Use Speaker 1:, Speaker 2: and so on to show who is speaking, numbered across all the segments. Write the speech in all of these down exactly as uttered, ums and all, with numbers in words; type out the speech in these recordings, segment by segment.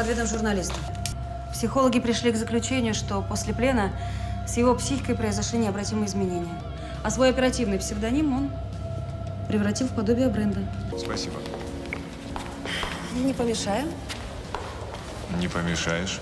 Speaker 1: под видом журналиста. Психологи пришли к заключению, что после плена с его психикой произошли необратимые изменения. А свой оперативный псевдоним он превратил в подобие бренда.
Speaker 2: Спасибо.
Speaker 1: Не помешаю.
Speaker 2: Не помешаешь.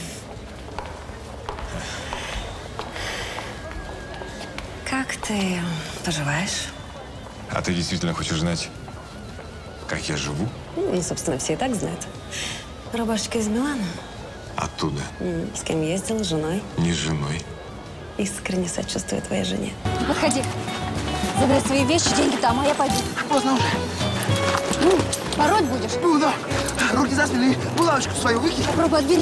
Speaker 1: Как ты поживаешь?
Speaker 2: А ты действительно хочешь знать, как я живу?
Speaker 1: Ну, собственно, все и так знают. Рубашечка из Милана.
Speaker 2: Оттуда.
Speaker 1: М, С кем ездил? С женой.
Speaker 2: Не с женой.
Speaker 1: Искренне сочувствую твоей жене.
Speaker 3: Подходи. Забирай свои вещи, деньги там, а я пойду.
Speaker 4: Поздно уже.
Speaker 3: Ну, пороть будешь?
Speaker 4: Ну да. Руки за спину и булавочку свою выкинь.
Speaker 3: Попробуй отбери.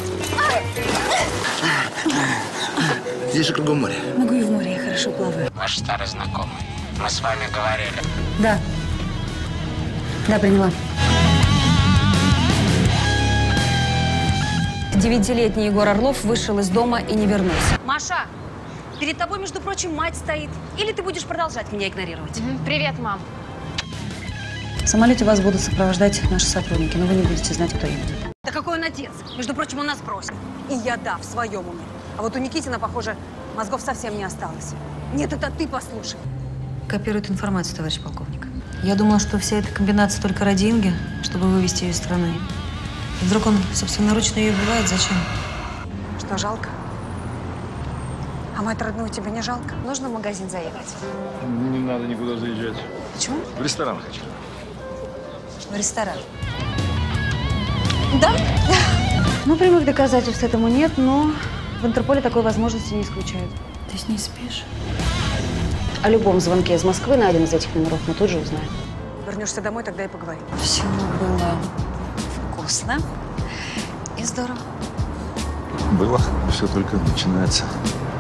Speaker 4: Здесь же кругом море.
Speaker 1: Могу и в море, я хорошо плаваю.
Speaker 5: Ваш старый знакомый. Мы с вами говорили.
Speaker 1: Да. Да, приняла. Девятилетний Егор Орлов вышел из дома и не вернулся. Маша, перед тобой, между прочим, мать стоит. Или ты будешь продолжать меня игнорировать?
Speaker 3: Привет, мам.
Speaker 1: В самолете вас будут сопровождать наши сотрудники, но вы не будете знать, кто именно. Да какой он отец? Между прочим, он нас просит. И я, да, в своем уме. А вот у Никитина, похоже, мозгов совсем не осталось. Нет, это ты послушай. Копирует информацию, товарищ полковник. Я думала, что вся эта комбинация только ради Инги, чтобы вывести ее из страны. И вдруг он собственноручно ее убивает. Зачем?
Speaker 6: Что, жалко? А мать родную тебе не жалко?
Speaker 3: Нужно в магазин заехать.
Speaker 7: Не надо никуда заезжать.
Speaker 3: Почему?
Speaker 7: В ресторан хочу.
Speaker 3: В ресторан. Да?
Speaker 1: Ну, прямых доказательств этому нет, но в Интерполе такой возможности не исключают. Ты с ней спишь? О любом звонке из Москвы на один из этих номеров мы тут же узнаем.
Speaker 6: Вернешься домой, тогда и поговорим.
Speaker 3: Все было вкусно и здорово.
Speaker 7: Было. Все только начинается.